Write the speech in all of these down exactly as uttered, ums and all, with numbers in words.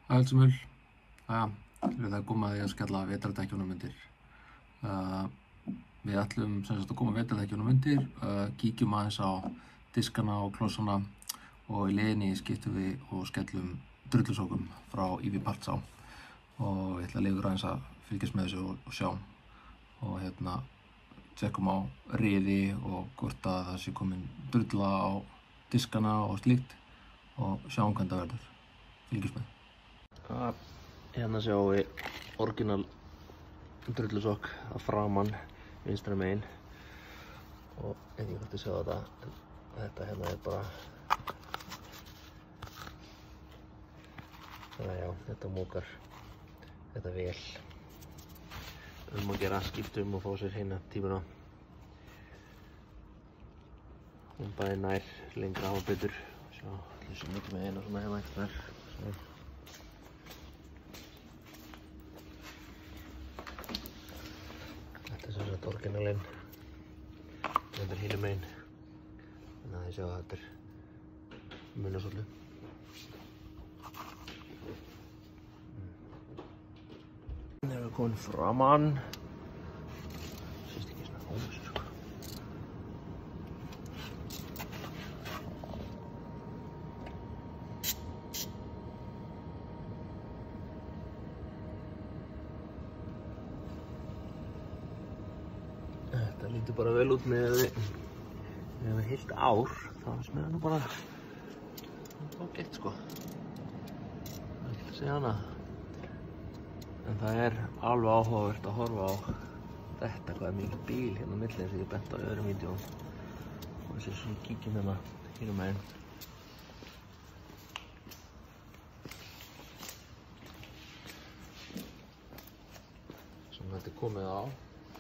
Hælsumul. Já, við það koma því að skella vetrardækjunum undir. Uh, við ætlum sem sagt að koma vetrardækjunum undir, uh, kíkjum aðeins á diskana og klossana og í leiðinni skiptum við og skellum drullusókum frá í ví Parts á. Og ég ætla að leiða aðeins að fylgjast með þessu og, og sjá. Og hérna, tjekkum á riði og hvort að það sé komin drulla á diskana og slíkt og sjáum hvernig það verður. Fylgjast með. Ja, hérna sjáum við orginal drullusokk að framan vinstra megin og ég veit ekki hvort þið sjá þetta en þetta hérna er bara þannig að já, þetta mókar þetta vel um að gera skiptum og fá sér hérna tímuna hún bæði nær lengra og betur sjá, allir sem ekki með eina svona hérna ekstra svo. Þetta er sem sagt orginalinn þetta er hinum megin þannig að þið sjá að þetta er munasólu Þegar við komin framan sést ekki svona á þessu sko Þetta lítur bara vel út með með heilt ár þá finnst mér það nú bara ágætt sko það er ekki að segja hana en það er alveg áhugavert að horfa á þetta hvað er mikið bíl hérna á milli eins og ég bent á í öðrum vídeóm og þessi svona kíkjum hérna hinum megin sem þetta er komið á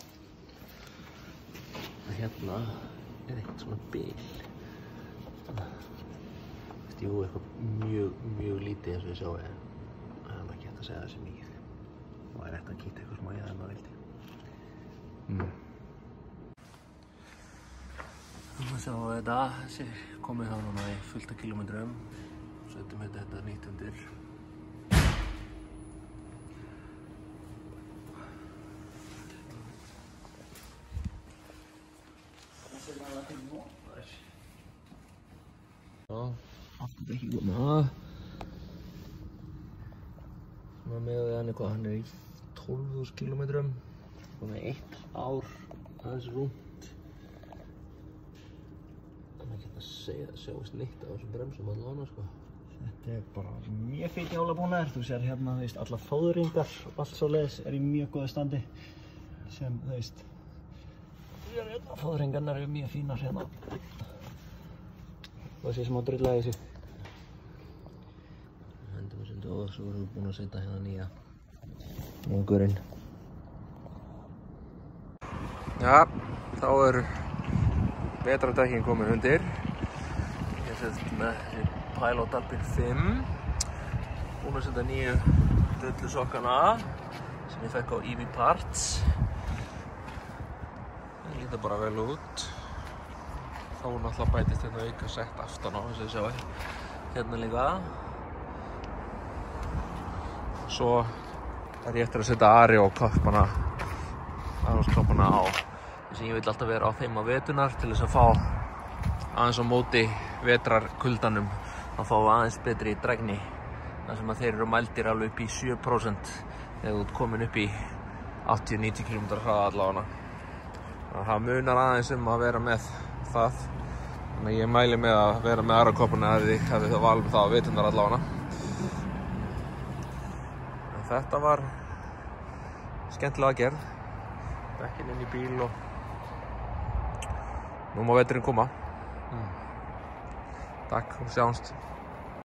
hérna er eitthvað svona bil jú, eitthvað mjög, mjög lítið eins og ég sjá en það er ekki hægt að segja þessi mikið og er eftir að kíkja eitthvað smá í það en maður vildi mm. Þannig að sjá þetta þessi komið þá núna í fullt af kílómetrum setjum við þetta nýtt undir Já, aftur ekki góð með það. Svona með við hann eitthvað, hann er í tólf þúsund kílómetrum. Svona eitt ár aðeins rúmt. Þannig að geta að segja að sjáist neitt á þessum bremsum allavega sko. Þetta er bara mjög fínn hjólabúnaður. Þú sér hérna, þú veist, alla fóðringar og allt svoleiðis er í mjög góðu standi. Sem, þú veist, fóðringarnar eru mjög fínar hérna. Það sé sem að drulla í þessu. Hendum við sundu og svo erum við búin að setja hérna nýja mógurinn. Já, þá er vetrardekkin komin undir. Ég sett með þessi Pilot Alpine fimm. Búin að setja nýju drullusokkana sem ég fekk á í ví Parts. Það lítur bara vel út. Þá er náttúrulega bætist hérna auka sett aftan á þess að sjá hérna líka. Svo er ég eftir að setja Aero-koppana Aero-koppana á þess að ég vil alltaf vera á þeim á veturnar til þess að fá aðeins á móti vetrarkuldanum að fá aðeins betri drægni þar sem að þeir eru mældir alveg upp í sjö prósent þegar þú ert komin upp í áttatíu til níutíu kílómetra hraða allavega. Það munar aðeins um að vera með það. Þannig að ég mæli með að vera með Aero-koppana ef þið hafið það val með það á veturnar allavega. En þetta var skemmtilega gerð. Dekkin inn í bíl og nú má veturinn koma. Mm. Takk og sjáumst.